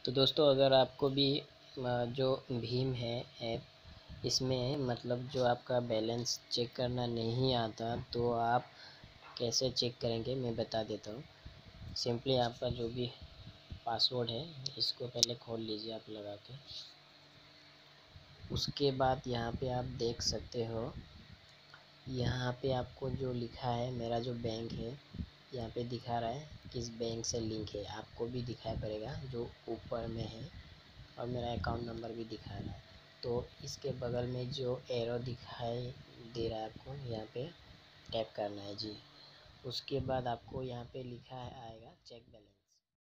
तो दोस्तों अगर आपको भी जो भीम है ऐप, इसमें मतलब जो आपका बैलेंस चेक करना नहीं आता तो आप कैसे चेक करेंगे मैं बता देता हूँ। सिंपली आपका जो भी पासवर्ड है इसको पहले खोल लीजिए आप लगा के। उसके बाद यहाँ पे आप देख सकते हो, यहाँ पे आपको जो लिखा है मेरा जो बैंक है यहाँ पे दिखा रहा है किस बैंक से लिंक है, आपको भी दिखाई पड़ेगा जो ऊपर में है, और मेरा अकाउंट नंबर भी दिखा रहा है। तो इसके बगल में जो एरो दिखाई दे रहा है आपको यहाँ पे टैप करना है जी। उसके बाद आपको यहाँ पे लिखा है आएगा चेक बैलेंस।